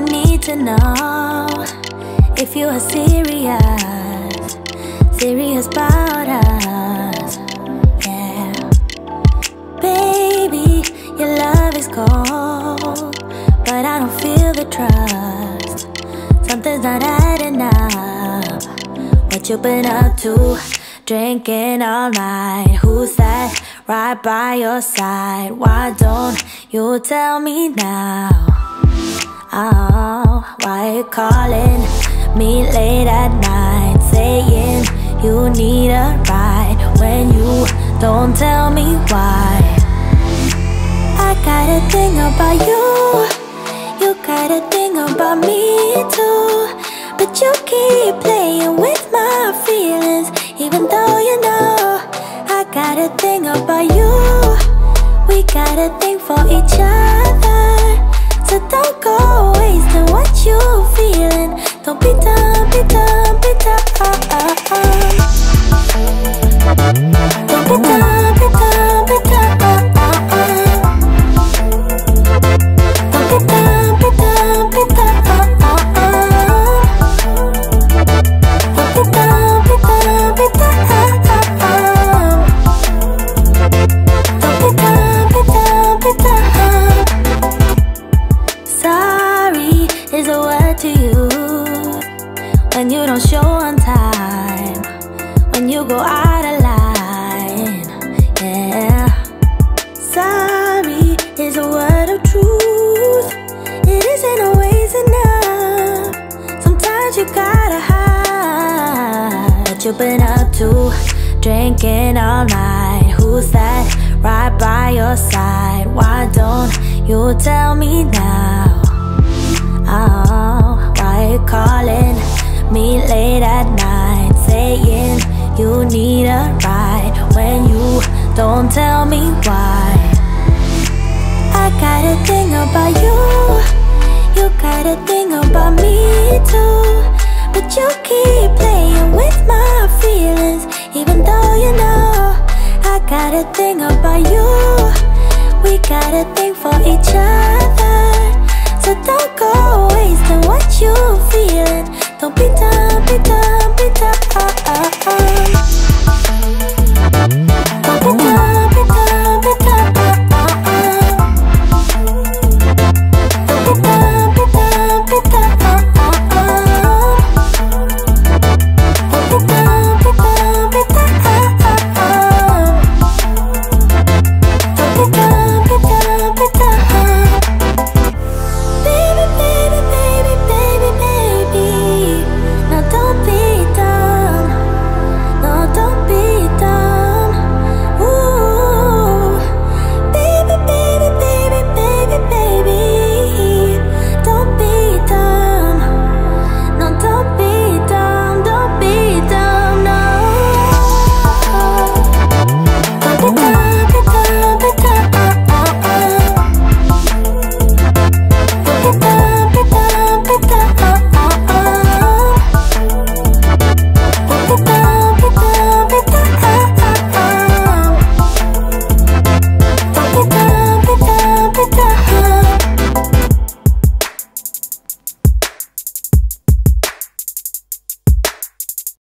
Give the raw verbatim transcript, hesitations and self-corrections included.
need to know if you are serious, serious about us, yeah. Baby, your love is cold, but I don't feel the trust. Something's not adding up. What you been up to? Drinking all night. Who's that right by your side? Why don't you tell me now? Oh, why you calling me late at night, saying you need a ride when you don't tell me why? I got a thing about you, you got a thing about me too, but you keep playing with my feelings, even though you know I got a thing about you. We got a thing for each other, so don't go wasting what you feeling. Don't be dumb, be dumb, be dumb. Don't be dumb, be dumb, be dumb. Don't be dumb, be dumb, be dumb. Don't be dumb, be dumb, be dumb. Don't be dumb, be dumb, be dumb. Sorry is a word to you when you don't show on time, when you go out of line, yeah. Sorry is a word of truth. It isn't always enough. Sometimes you gotta hide what you've been up to. Drinking all night. Who's that right by your side? Why don't you tell me now? Oh, why you calling me late at night, saying you need a ride when you don't tell me why? I got a thing about you, you got a thing about me too, but you keep playing with my feelings, even though you know I got a thing about you. We got a thing for each other, so don't go wasting what you